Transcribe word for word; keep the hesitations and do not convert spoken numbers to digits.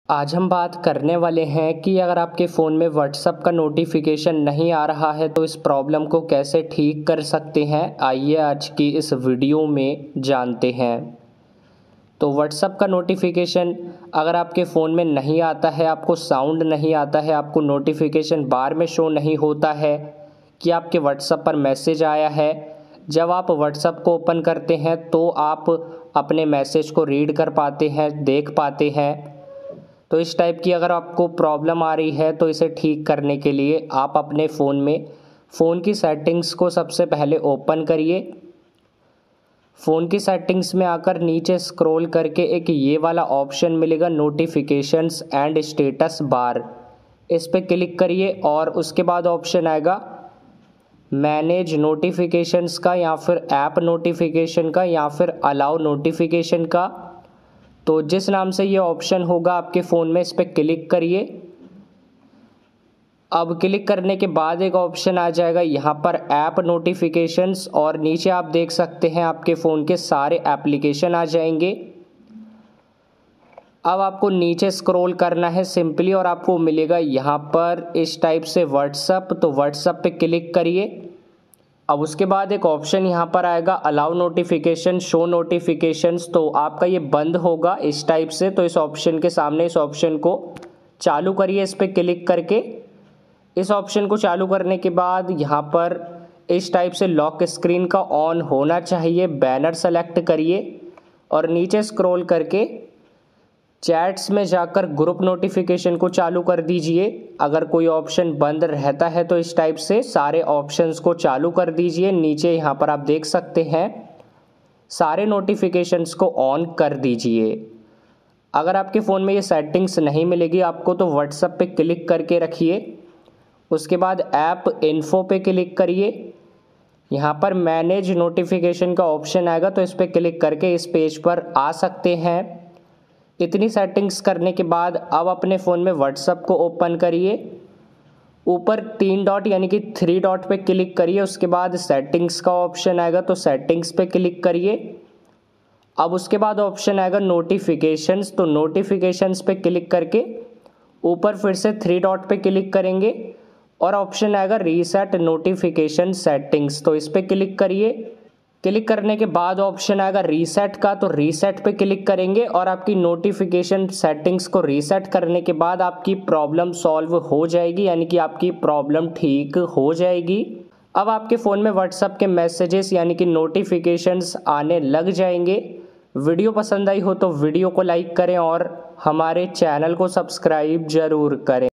आज हम बात करने वाले हैं कि अगर आपके फ़ोन में व्हाट्सएप का नोटिफिकेशन नहीं आ रहा है तो इस प्रॉब्लम को कैसे ठीक कर सकते हैं। आइए आज की इस वीडियो में जानते हैं। तो व्हाट्सएप का नोटिफिकेशन अगर आपके फ़ोन में नहीं आता है, आपको साउंड नहीं आता है, आपको नोटिफिकेशन बार में शो नहीं होता है कि आपके व्हाट्सएप पर मैसेज आया है। जब आप व्हाट्सएप को ओपन करते हैं तो आप अपने मैसेज को रीड कर पाते हैं, देख पाते हैं। तो इस टाइप की अगर आपको प्रॉब्लम आ रही है तो इसे ठीक करने के लिए आप अपने फ़ोन में फ़ोन की सेटिंग्स को सबसे पहले ओपन करिए। फ़ोन की सेटिंग्स में आकर नीचे स्क्रॉल करके एक ये वाला ऑप्शन मिलेगा नोटिफिकेशंस एंड स्टेटस बार, इस पर क्लिक करिए और उसके बाद ऑप्शन आएगा मैनेज नोटिफिकेशंस का या फिर ऐप नोटिफिकेशन का या फिर अलाउ नोटिफिकेशन का। तो जिस नाम से ये ऑप्शन होगा आपके फ़ोन में, इस पर क्लिक करिए। अब क्लिक करने के बाद एक ऑप्शन आ जाएगा यहाँ पर ऐप नोटिफिकेशंस और नीचे आप देख सकते हैं आपके फ़ोन के सारे एप्लीकेशन आ जाएंगे। अब आपको नीचे स्क्रॉल करना है सिंपली और आपको मिलेगा यहाँ पर इस टाइप से व्हाट्सएप। तो व्हाट्सएप पे क्लिक करिए। अब उसके बाद एक ऑप्शन यहाँ पर आएगा अलाउ नोटिफिकेशन शो नोटिफिकेशंस, तो आपका ये बंद होगा इस टाइप से। तो इस ऑप्शन के सामने इस ऑप्शन को चालू करिए इस पर क्लिक करके। इस ऑप्शन को चालू करने के बाद यहाँ पर इस टाइप से लॉक स्क्रीन का ऑन होना चाहिए, बैनर सेलेक्ट करिए और नीचे स्क्रॉल करके चैट्स में जाकर ग्रुप नोटिफिकेशन को चालू कर दीजिए। अगर कोई ऑप्शन बंद रहता है तो इस टाइप से सारे ऑप्शंस को चालू कर दीजिए। नीचे यहाँ पर आप देख सकते हैं सारे नोटिफिकेशंस को ऑन कर दीजिए। अगर आपके फ़ोन में ये सेटिंग्स नहीं मिलेगी आपको तो व्हाट्सएप पे क्लिक करके रखिए। उसके बाद ऐप इन्फो पे क्लिक करिए। यहाँ पर मैनेज नोटिफिकेशन का ऑप्शन आएगा तो इस पर क्लिक करके इस पेज पर आ सकते हैं। इतनी सेटिंग्स करने के बाद अब अपने फ़ोन में व्हाट्सएप को ओपन करिए। ऊपर तीन डॉट यानी कि थ्री डॉट पे क्लिक करिए। उसके बाद सेटिंग्स का ऑप्शन आएगा तो सेटिंग्स पे क्लिक करिए। अब उसके बाद ऑप्शन आएगा नोटिफिकेशंस, तो नोटिफिकेशंस पे क्लिक करके ऊपर फिर से थ्री डॉट पे क्लिक करेंगे और ऑप्शन आएगा रीसेट नोटिफिकेशन सेटिंग्स, तो इस पर क्लिक करिए। क्लिक करने के बाद ऑप्शन आएगा रीसेट का, तो रीसेट पे क्लिक करेंगे और आपकी नोटिफिकेशन सेटिंग्स को रीसेट करने के बाद आपकी प्रॉब्लम सॉल्व हो जाएगी, यानी कि आपकी प्रॉब्लम ठीक हो जाएगी। अब आपके फ़ोन में व्हाट्सएप के मैसेजेस यानी कि नोटिफिकेशंस आने लग जाएंगे। वीडियो पसंद आई हो तो वीडियो को लाइक करें और हमारे चैनल को सब्सक्राइब ज़रूर करें।